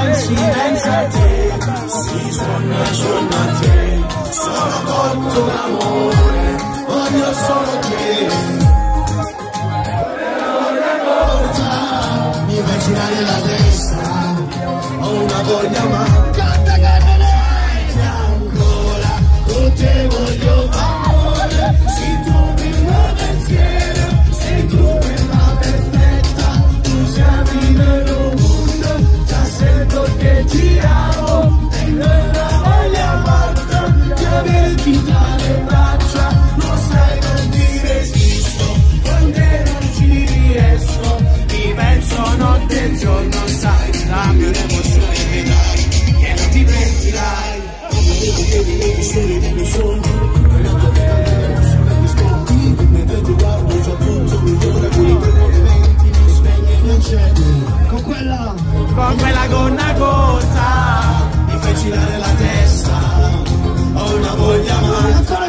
pensi a te, si suona a te, sono cotto d'amore, voglio solo te. Mi fai girare la testa, ho una voglia ma canta che me ne vai ancora, con te voglio amore, sei tu il mio pensiero, sei tu quella perfetta, tu siamo il mio mondo, già sento che ti amo, tengo una voglia matta, di averti tra le braccia, non sai non ti resisto, con te non ci riesco, ti penso notte e giorno, sai, la mia emozione che dai, che non ti pentirai, come storie dei miei sogni, per la tua vita delle emozioni mi sconti, mentre ti guardo già tutto migliore, quei momenti mi spegni e mi accendi, con quella gonna corta, mi fai girare la testa, ho una voglia ma ancora,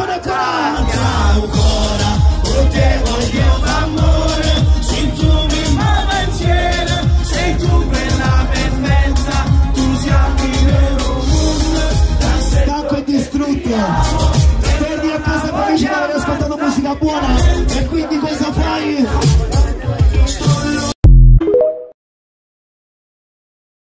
con te voglio amore, sei tu il mio pensiero, sei tu quella perfetta, tu siamo il vero mondo, stanco e distrutto, torni a casa felice di aver ascoltato musica buona.